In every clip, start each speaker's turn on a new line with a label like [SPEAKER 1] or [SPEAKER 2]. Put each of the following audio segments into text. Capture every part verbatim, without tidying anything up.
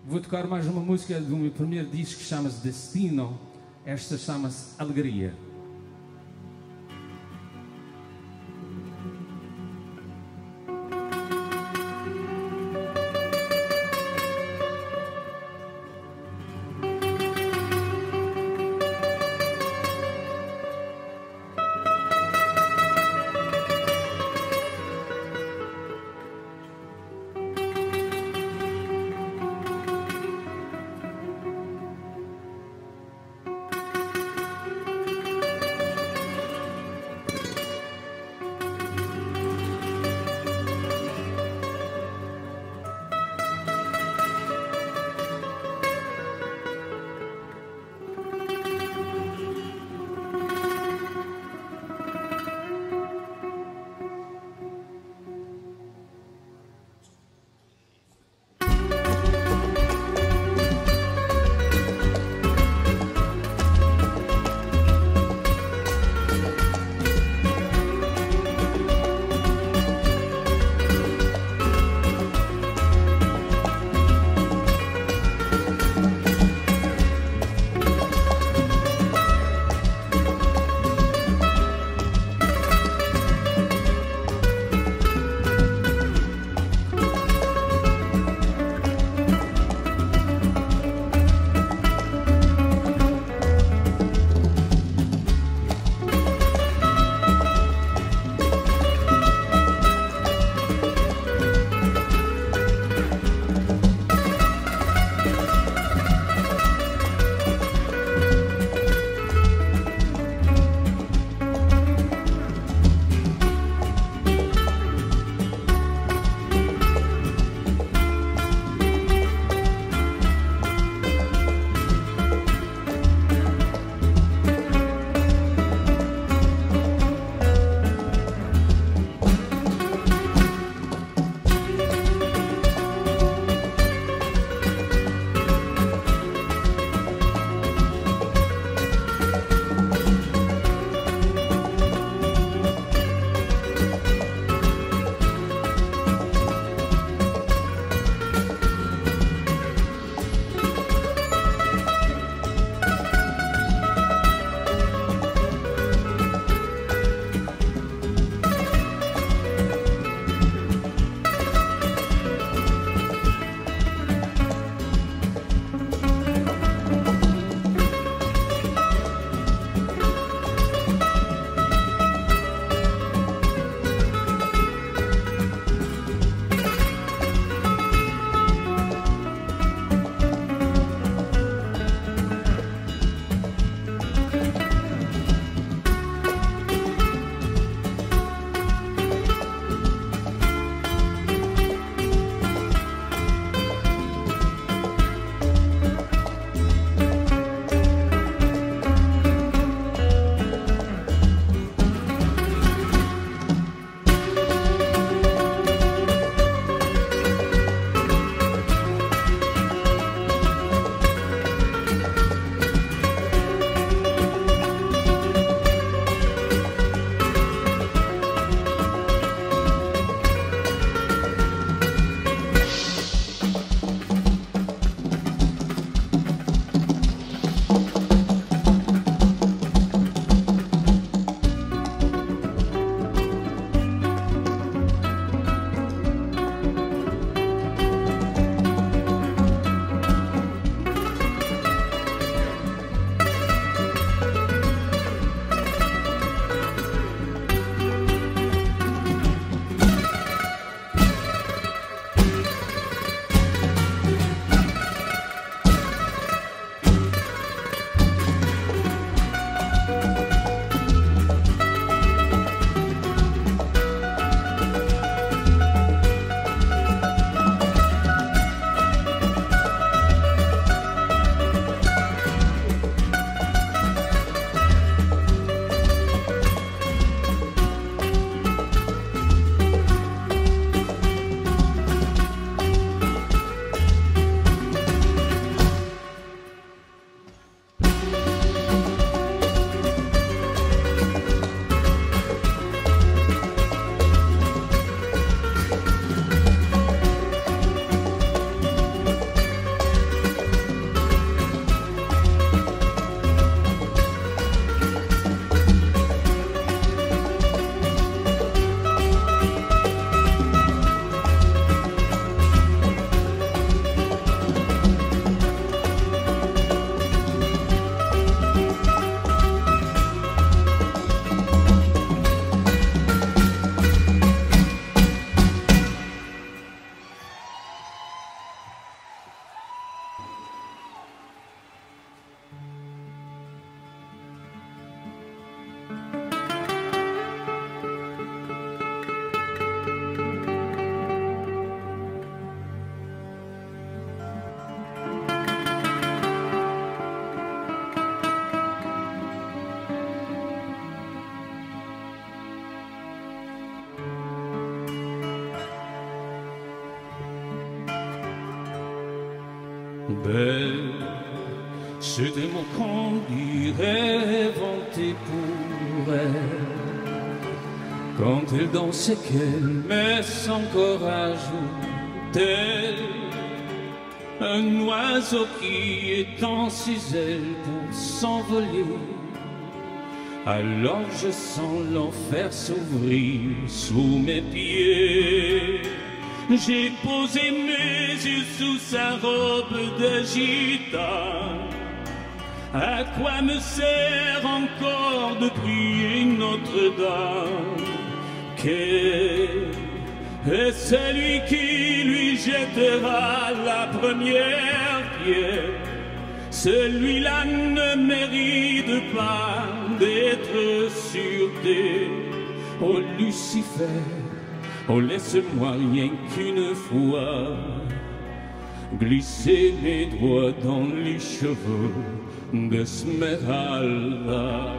[SPEAKER 1] Vou tocar mais uma música do meu primeiro disco que chama-se Destino. Esta chama-se Alegria. Belle, c'était mon conduit inventé pour elle. Quand elle dansait qu'elle met son courage tel un oiseau qui étend ses ailes pour s'envoler. Alors je sens l'enfer s'ouvrir sous mes pieds. J'ai posé mes yeux sous sa robe de gitane. À quoi me sert encore de prier Notre-Dame? Quel est celui qui lui jettera la première pierre? Celui-là ne mérite pas d'être sur terre. Oh Lucifer, oh laisse-moi rien qu'une fois glisser mes doigts dans les cheveux d'Esmeralda.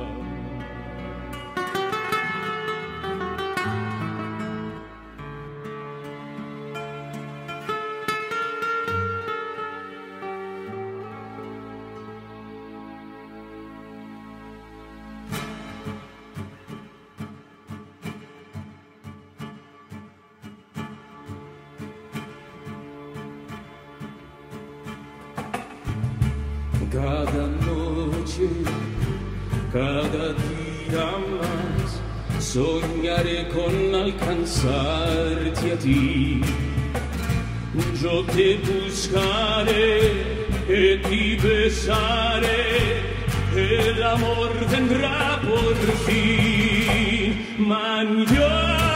[SPEAKER 1] Cada noche, cada día más, soñaré con alcanzarte a ti. Yo te buscaré y te besaré, el amor vendrá por fin. Mañana,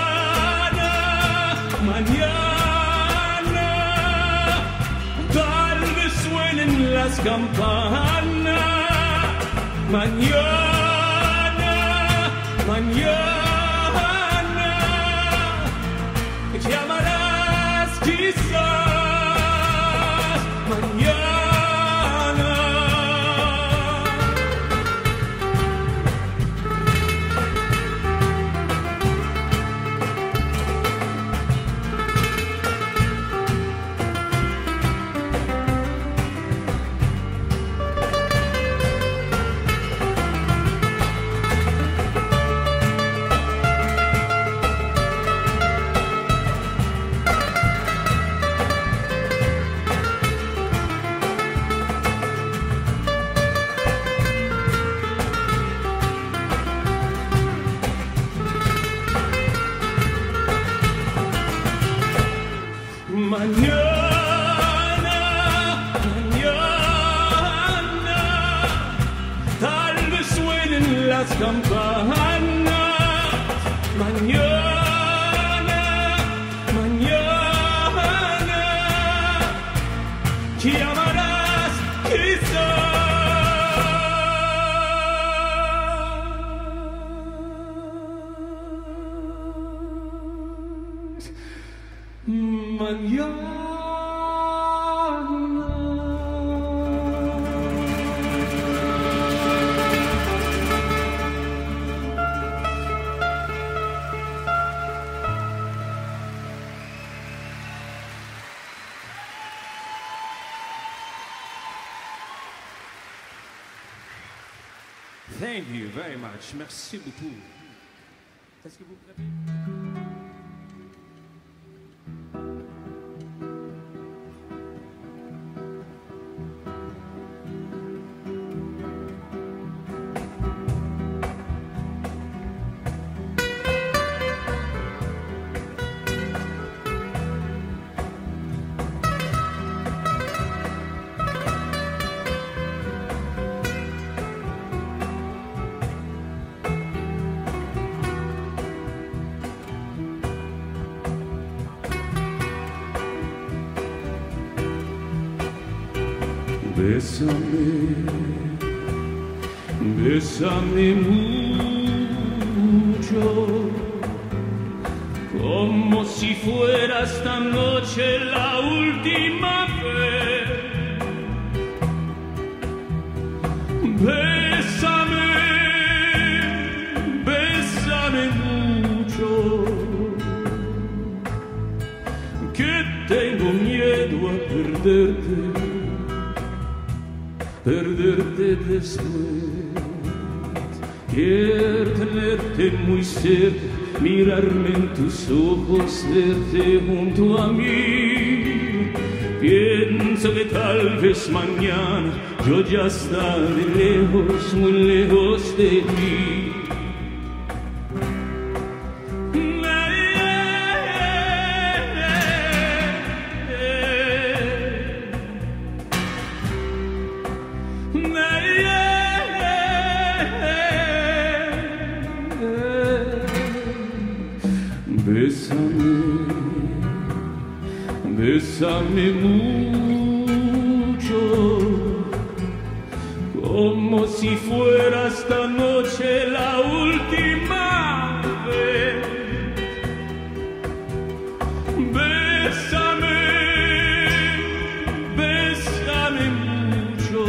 [SPEAKER 1] mañana, las campanas. Mañana, mañana, llamarás quizás. Mañana. Mañana, mañana, tal vez suenen las campanas. Mañana, mañana, llamarás quizás. Mañana. Thank you very much. Merci beaucoup. Est-ce que vous préférez? Bésame, bésame mucho, como si fuera esta noche la última vez. Bésame, bésame mucho, que tengo miedo a perderte. perderte después. Quiero tenerte muy cerca, mirarme en tus ojos, verte junto a mí. Pienso que tal vez mañana yo ya estaré lejos, muy lejos de ti. Bésame, bésame mucho, como si fuera esta noche la última vez. Bésame, bésame mucho,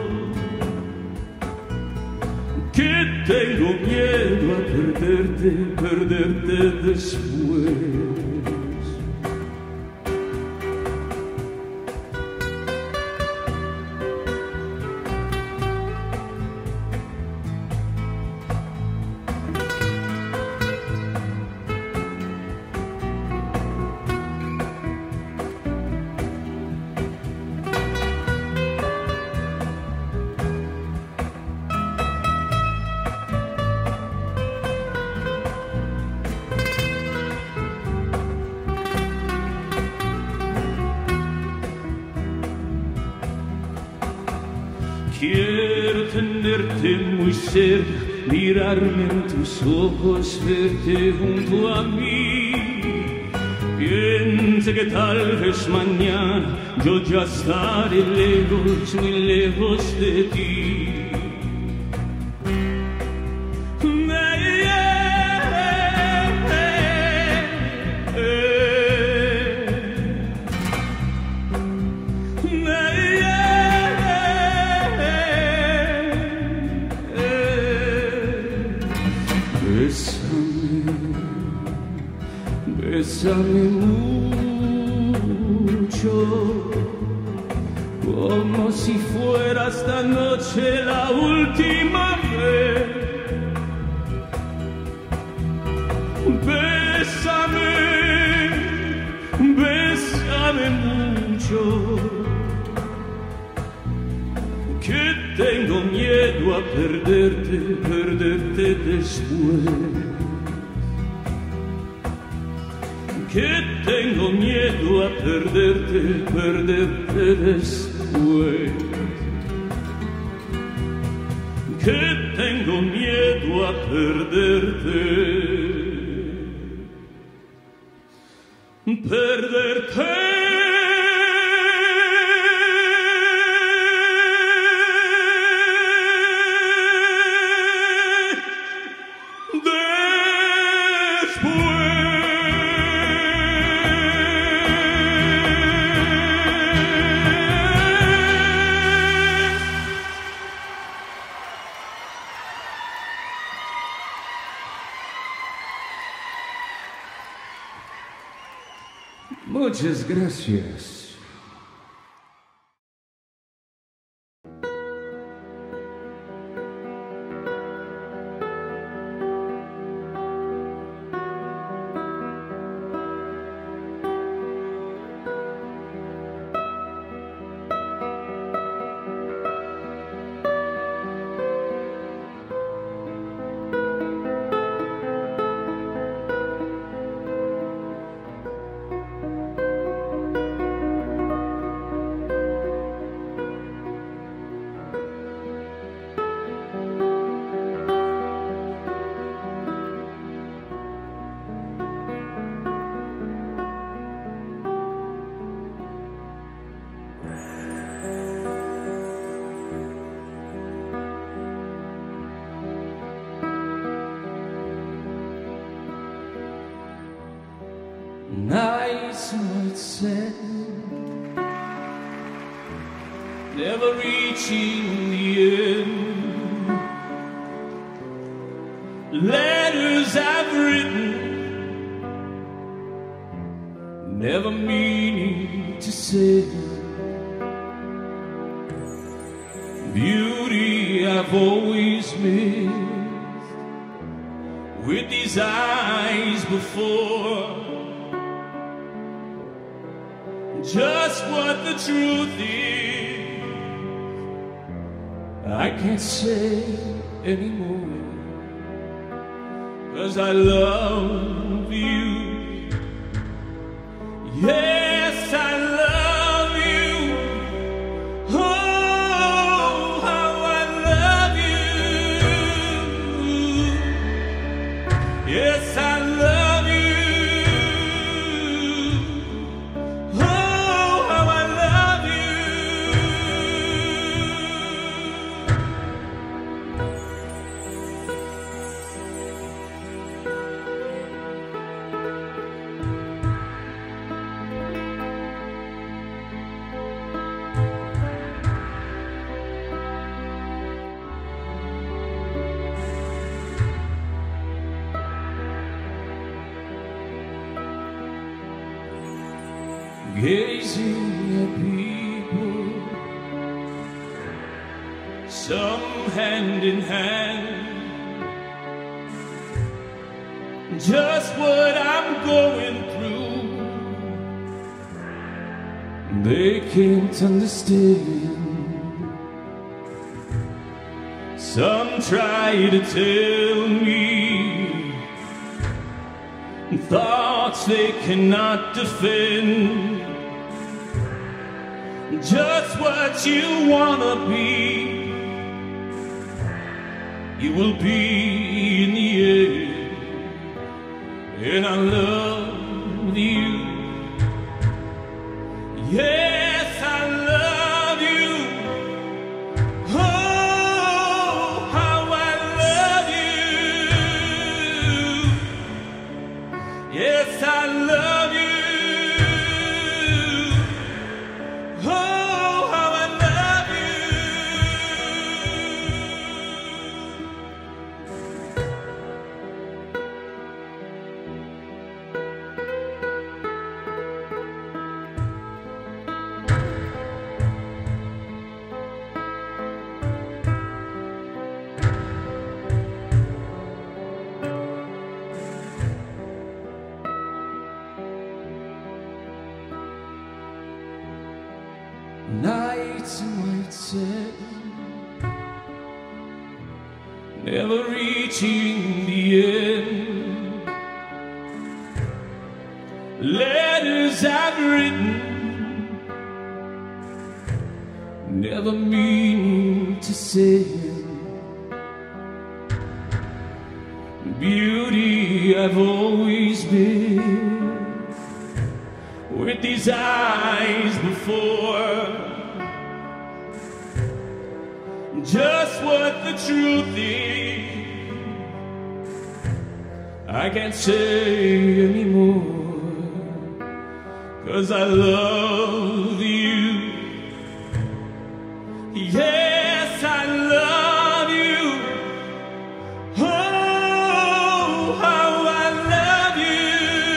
[SPEAKER 1] que tengo miedo a perderte, perderte después. Quiero tenerte muy cerca, mirarme en tus ojos, verte junto a mí. Piensa que tal vez mañana yo ya estaré lejos, muy lejos de ti. Bésame mucho, como si fuera esta noche la última vez. Bésame, bésame mucho, que tengo miedo a perderte, perderte después. Que tengo miedo a perderte, perderte después. Que tengo miedo a perderte, perderte. Muchas gracias. Nice words said, never reaching the end. Letters I've written, never meaning to say. beauty I've always missed. With these eyes before, just what the truth is, I can't say anymore, 'cause I love you. Yes, I love you. Oh, how I love you. Yes, I love you. Oh, how I love you. Gazing at people, some hand in hand, just what I'm going through, they can't understand. Some try to tell me thoughts they cannot defend, just what you wanna be, you will be in the end. And I love you. Yes, I love you. Oh, how I love you. Yes, I love you. Nights in white satin, never reaching the end. Letters I've written, never meaning to send. Beauty I've always been, with these eyes before, just what the truth is, I can't say anymore, 'cause I love you. Yes, I love you. Oh, how I love you.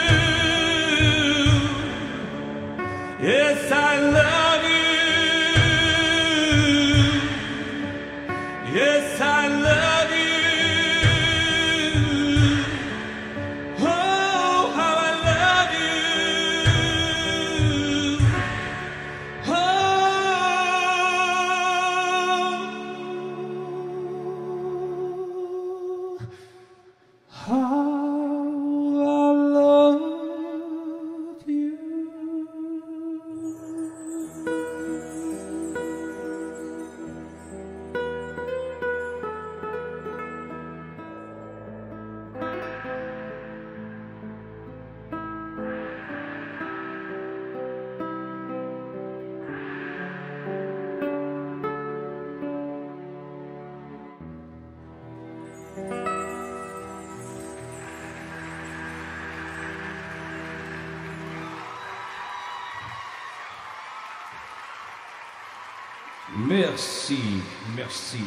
[SPEAKER 1] Yes, I love you. Yes, I love you. Oh, how I love you. Oh, how I love you. Merci, merci.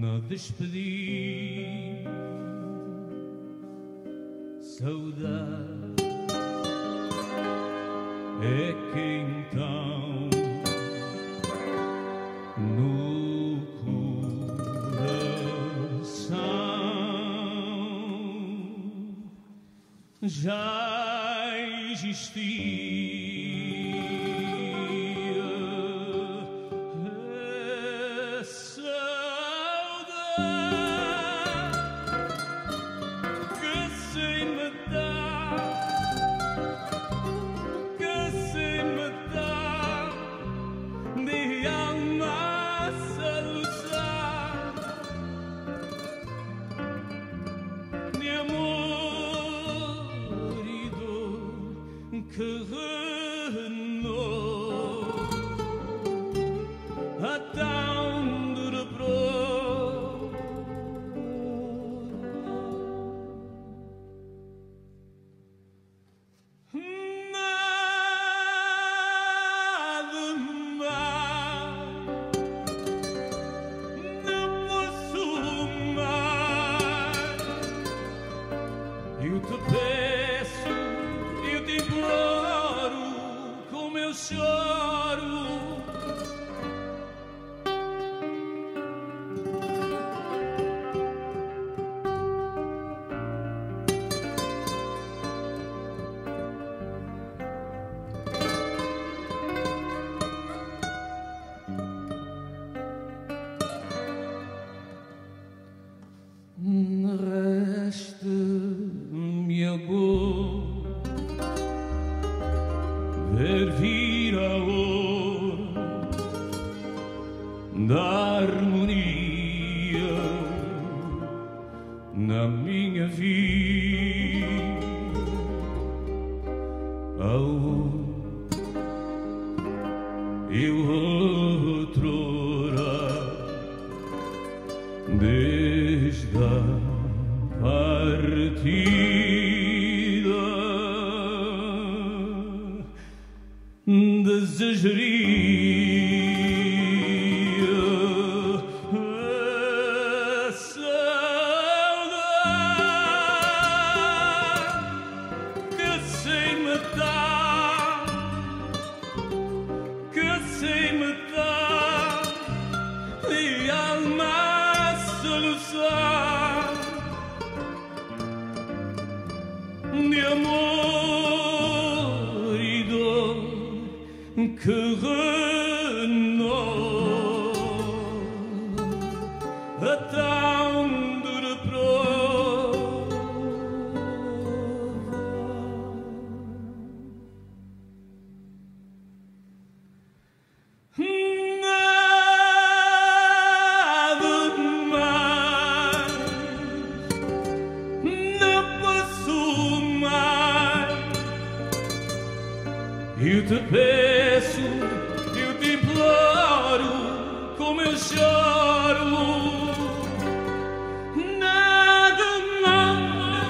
[SPEAKER 1] a despedir. Saudade é que então no coração já existia. Que renou a tão dura prova. Nada mais, não posso mais. Eu te peço, eu te imploro, como eu choro. Resta-me agora ver vir a hora da harmonia na minha vida. Aonde eu outrora desde a partida desejaria a saudade que sem matar, que sem matar de alma soluçar de amor e dor que renova a tão dura prova. Nada mais, não posso mais. Eu te peço, eu te imploro, como eu choro. Nada mais.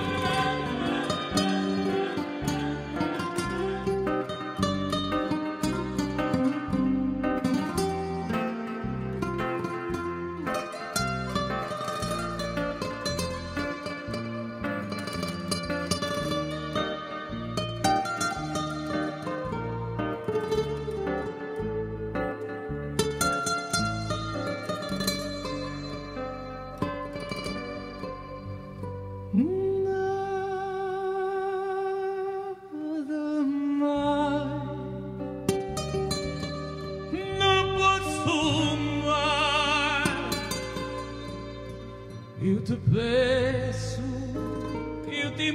[SPEAKER 1] Eu te peço, eu te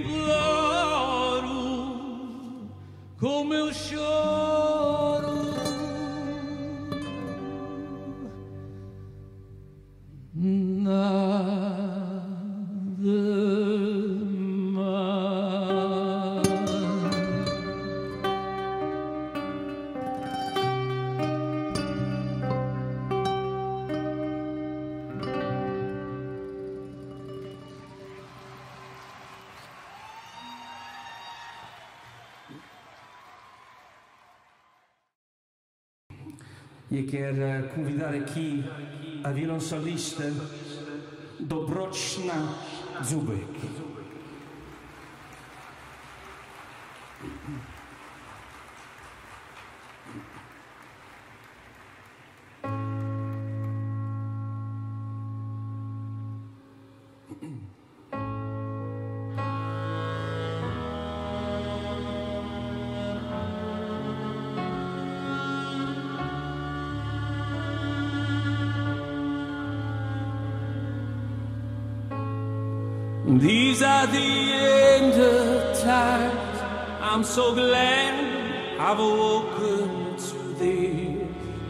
[SPEAKER 1] imploro, como eu choro. Nada mais.
[SPEAKER 2] E eu quero convidar aqui a violoncelista Dobroczna Dzubek.
[SPEAKER 1] These are the end of times. I'm so glad I've awoken to thee.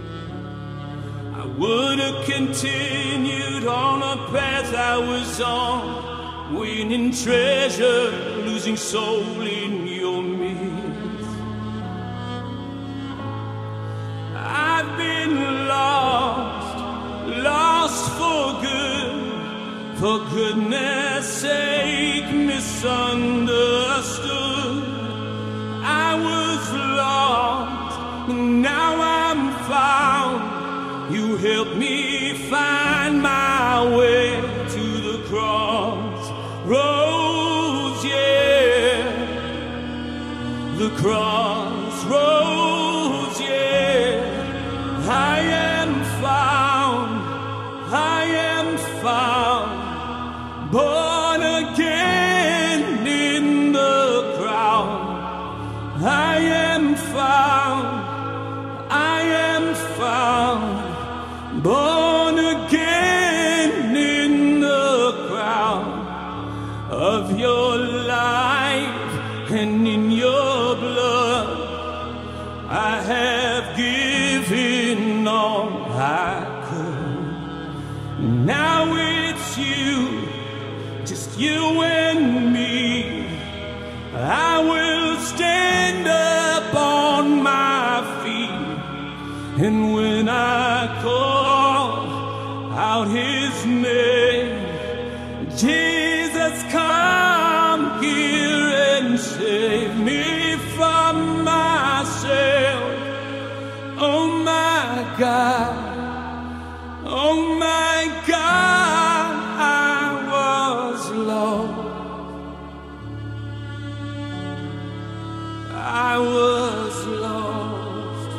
[SPEAKER 1] I would have continued on a path I was on, winning treasure, losing soul in your midst. I've been lost, lost for good. For goodness sake, misunderstood. I was lost, now I'm found. You helped me find my way to the cross roads, yeah. The cross roads, yeah. I am found, I am found. Born again in the crowd, I am found, I am found. Born again in the crowd of your life and in your blood. I have given all I could. Now it's you, just you and me. I will stand up on my feet, and when I call out his name, Jesus, come here and save me from myself. Oh my God, oh my God, I was lost. I was lost.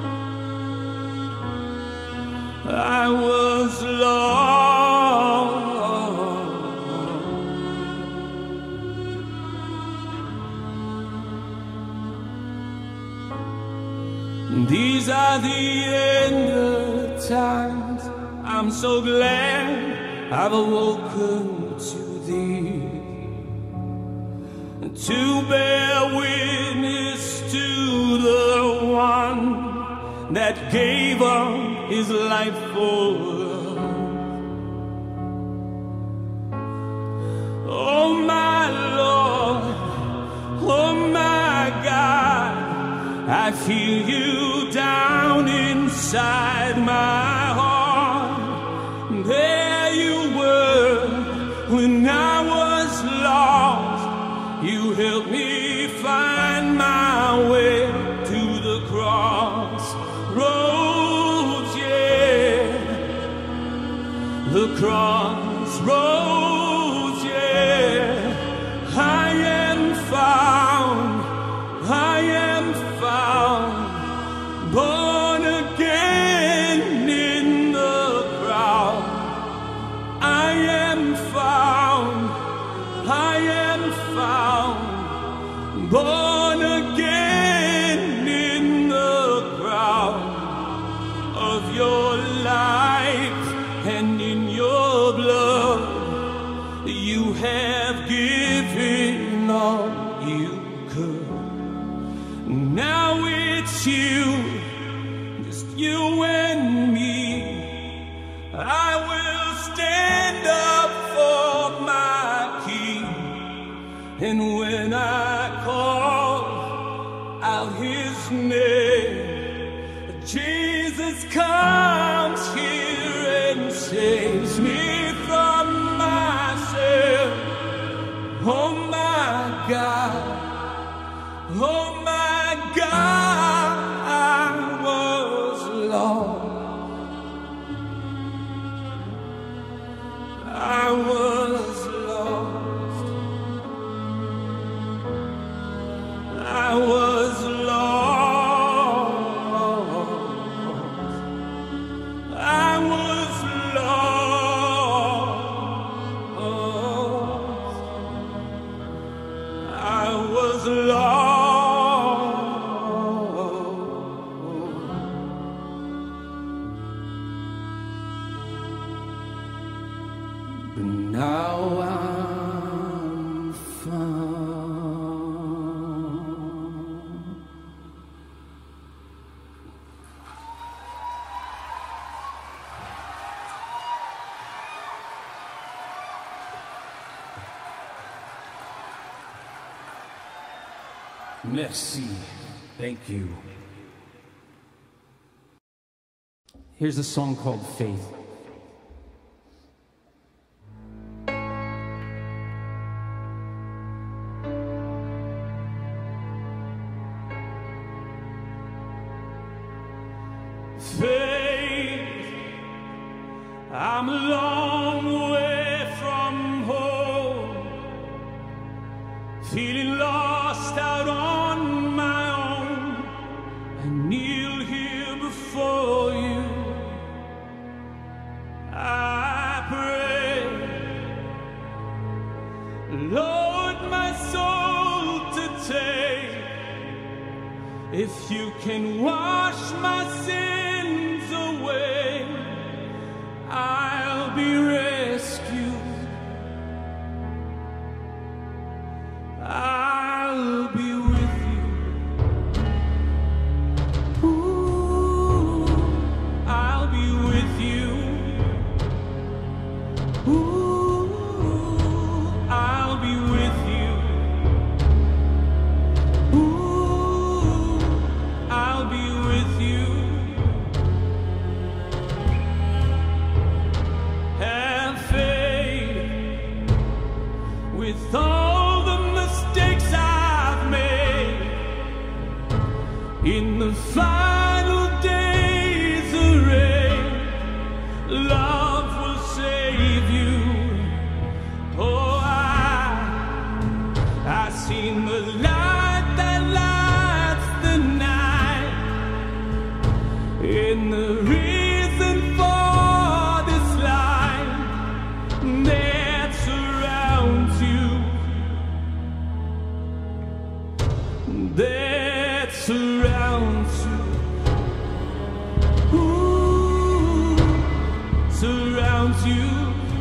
[SPEAKER 1] I was lost. These are the end of times. I'm so glad I've awoken to thee, to bear witness to the one that gave up his life for us. Oh my Lord, oh my God, I feel you down inside my heart. There you were when I was lost. You helped me find my way to the cross roads, yeah. The cross roads, yeah. I am found, I am found. Born again in the crowd. I am found, I am found. Born again in the crowd of your life and in your blood. You have given all you could. Now it's you, just you and me. I will stand up for my King, and when I call out his name, Jesus comes here and saves me from myself. Oh my God, oh my God, I was lost. I
[SPEAKER 2] but now I'm found. Merci. Thank you. Here's a song called Faith.
[SPEAKER 1] Faith, I'm a long way from home, feeling lost out on my own. I kneel here before you, I pray, Lord, my soul to take. If you can wash my sins away, I'll be rescued. I'll be with you. Ooh, I'll be with you. Ooh, I'll be with you. Ooh, I'll be with you. Have faith with all the mistakes I've made. In the final days of rain, love will save you. Oh, I, I seen the light that lights the night, and the reason for this light that surrounds you, that surrounds you. Ooh, surrounds you.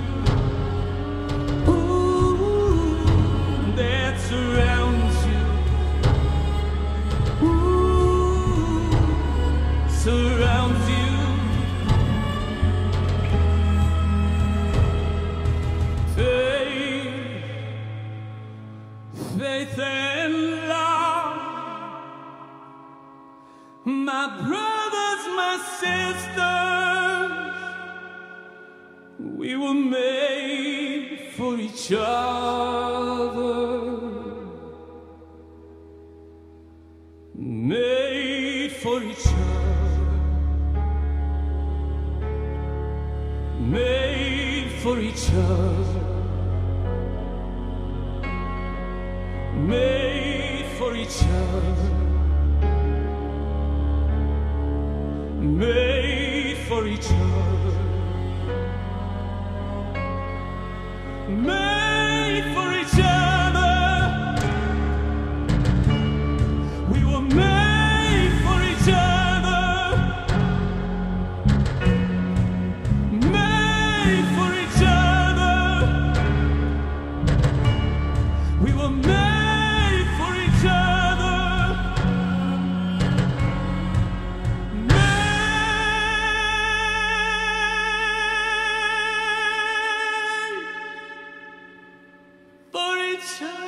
[SPEAKER 1] Ooh, that surrounds you. Ooh, surrounds you. Faith, faith and love, my brothers, my sisters, we were made for each other, made for each other, made for each other, made for each other, made for each other, made for each other. We were made for each other, made for each other. We were made for each other. For each other.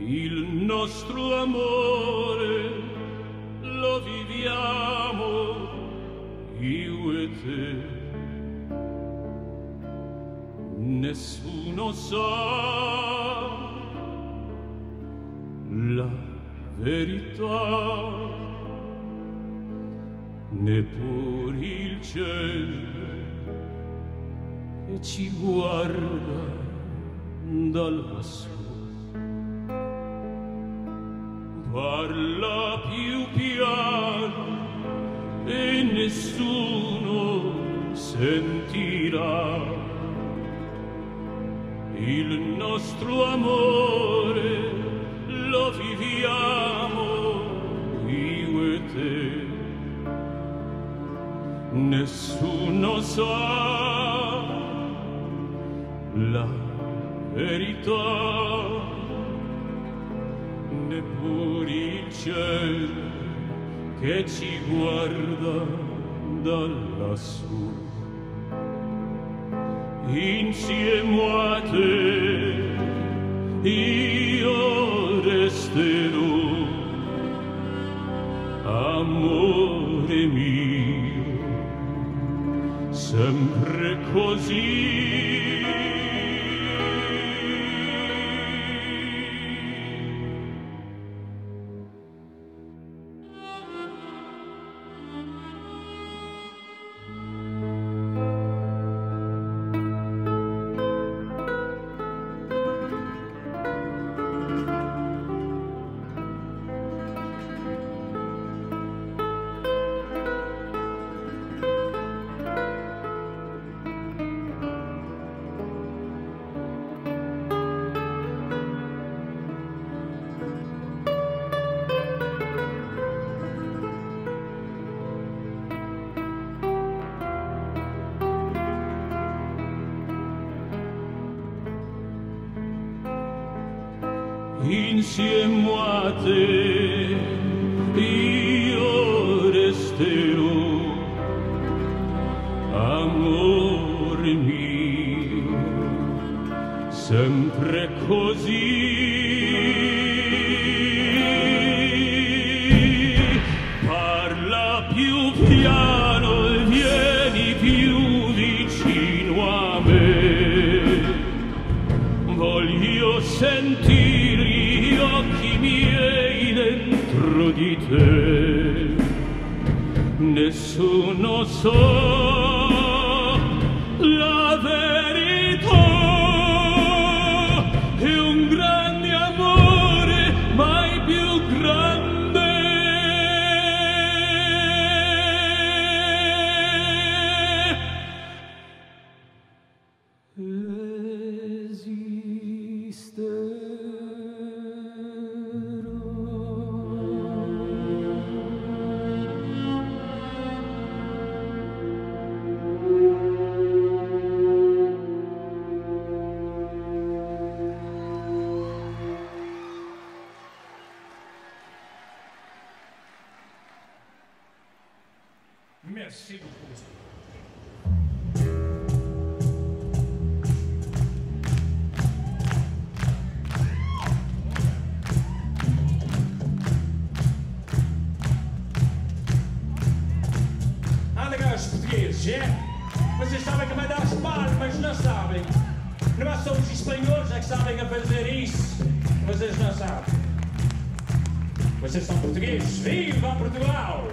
[SPEAKER 1] il nostro amore lo viviamo io e te. Nessuno sa la verità, neppur il cielo che ci guarda da lassù. Parla più piano e nessuno sentirà. Il nostro amore lo viviamo io e te. Nessuno sa la verità, neppur il cielo che ci guarda da lassù. Insieme a te io resterò, amore mio, sempre così. Insieme a te io resterò, amore mio, sempre così. Parla più piano e vieni più vicino a me, voglio sentire gli occhi miei dentro di te. Nessuno sa la verità, è un grande amore, mai più grande. Merci beaucoup.
[SPEAKER 3] Amigas portugueses, é? Vocês sabem que mandar as palmas, não sabem? Nós somos espanhóis é que sabem a fazer isso. Vocês não sabem. Vocês são portugueses. Viva Portugal!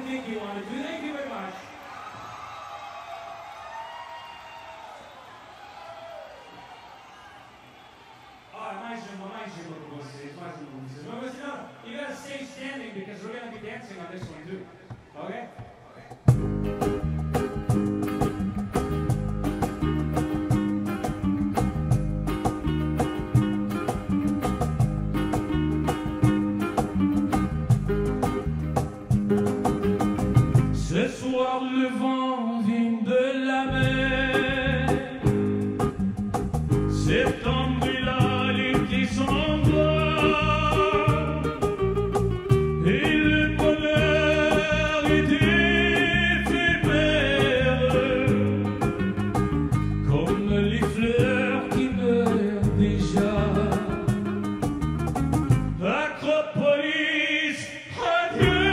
[SPEAKER 3] think you wanted to. Thank you very much. Alright, mais uma, mais uma com vocês, mais uma com vocês. But listen up, you gotta stay standing because we're gonna be dancing on this one too. Okay?
[SPEAKER 1] Ce soir le vent vient de la mer, septembre et la lune qui s'en va, et le bonheur est éphémère, comme les fleurs qui meurent déjà. Acropolis, adieu.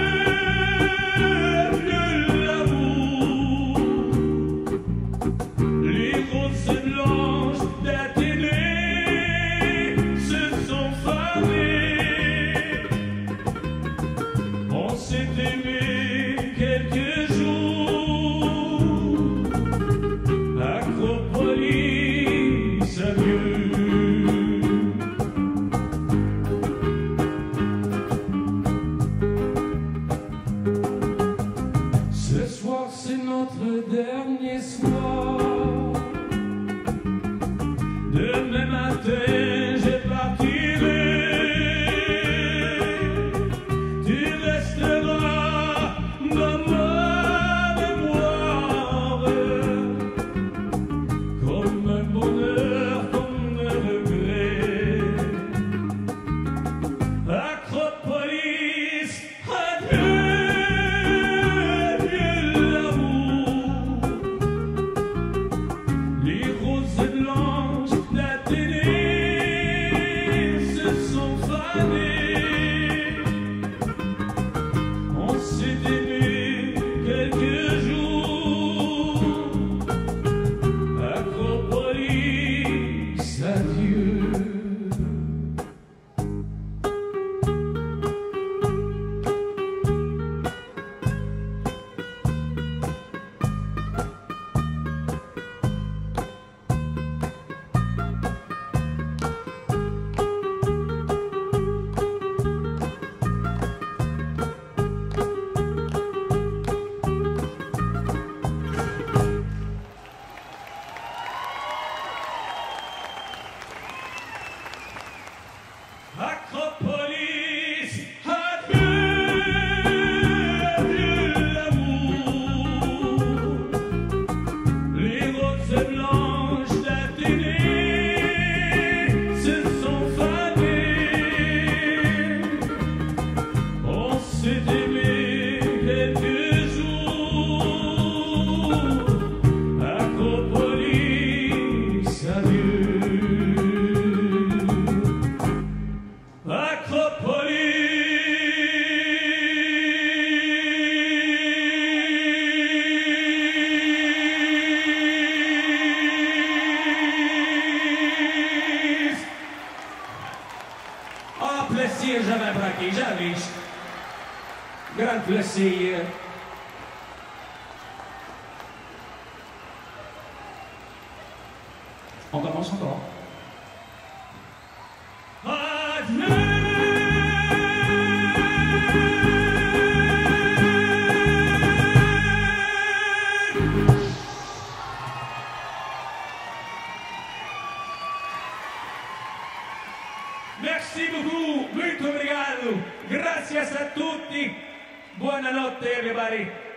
[SPEAKER 1] Ce soir c'est notre dernier soir. Demain matin je partirai. Tu resteras dans ma mémoire comme un bonheur, comme un regret. Acropolis, adieu. Acropolis, adieu, adieu l'amour. Les roses blanches d'Athénée se sont fanées. On s'est aimé quelques jours. Acropolis, adieu.
[SPEAKER 3] Ah, plesir jamais braqué, jamais. Grand plaisir.
[SPEAKER 2] On commence encore.
[SPEAKER 3] Merci beaucoup, muito obrigado. Gracias a tutti. Buonanotte, everybody.